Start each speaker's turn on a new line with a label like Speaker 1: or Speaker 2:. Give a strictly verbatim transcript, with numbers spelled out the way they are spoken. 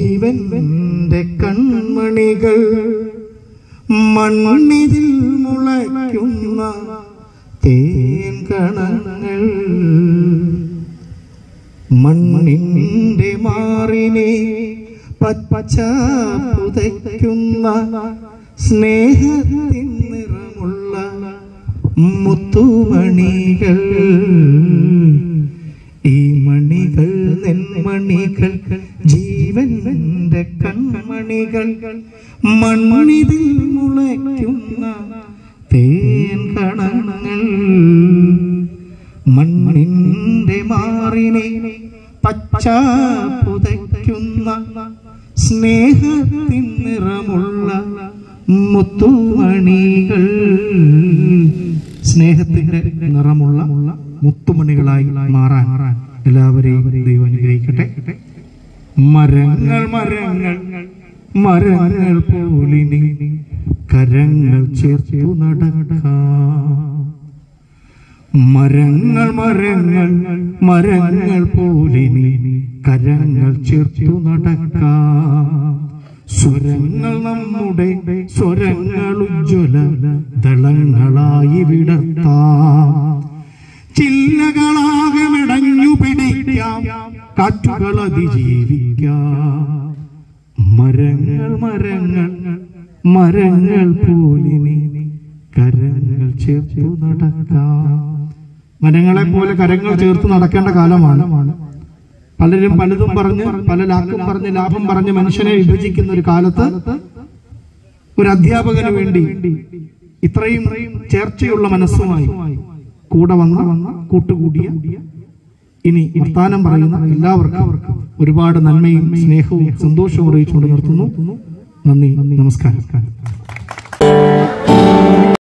Speaker 1: ജീവന്റെ കൺമണികൾ മണ്ണിതിൽ മുളയ്ക്കുന്ന തേൻ കണങ്ങൾ മണ്ണിന്റെ മാറിനെ പച്ച പുതയ്ക്കുന്ന സ്നേഹത്തിൻ നിറമുള്ള മുത്തുമണികൾ. ഈ മണികൾ നെന്മണികൾ ജീവന്റെ കൺമണികൾ മണ്ണിതിൽ മുളയ്ക്കുന്ന തേൻ കണങ്ങൾ മണ്ണിന്റെ മാറിനെ പച്ച പുതയ്ക്കുന്ന സ്നേഹത്തിൻ നിറമുള്ള മുത്തുമണികൾ. സ്നേഹത്തിന്റെ നിറമുള്ള മുത്തുമണികളായി മാറാൻ എല്ലാവരെയും ദൈവം അനുഗ്രഹിക്കട്ടെ. മരങ്ങൾ മരങ്ങൾ മരങ്ങൾ പോലിനി കരങ്ങൾ ചേർത്തു നടക്കാം. മരങ്ങൾ മരങ്ങൾ മരങ്ങൾ പോലിനി കരങ്ങൾ ചേർത്തു നടക്കാം. സ്വരങ്ങൾ നമ്മുടെ സ്വരങ്ങൾ ഉജ്ജ്വല ദളങ്ങളായി വിടർത്താം. ചില്ലകളാകെ മെടഞ്ഞു പിടിക്കാം, കാറ്റുകൾ അതിജീവിക്കാം. മരങ്ങൾ മരങ്ങൾ മരങ്ങൾ പോലിനി കരങ്ങൾ ചേർത്തു നടക്കാം. മരങ്ങളെ പോലെ കരങ്ങൾ ചേർത്ത് നടക്കേണ്ട കാലമാണ്. പലരും പലതും പറഞ്ഞ് പല ലാക്കും പറഞ്ഞ് ലാഭം പറഞ്ഞ് മനുഷ്യനെ വിഭജിക്കുന്ന ഒരു കാലത്ത് ഒരു അധ്യാപകന് വേണ്ടി ഇത്രയും ചേർച്ചയുള്ള മനസ്സുമായി കൂടെ വന്ന കൂട്ടുകൂടിയ ഇനി വർത്താനം പറയുന്ന എല്ലാവർക്കും ഒരുപാട് നന്മയും സ്നേഹവും സന്തോഷവും അറിയിച്ചുകൊണ്ട് നിർത്തുന്നു. നന്ദി, നമസ്കാരം.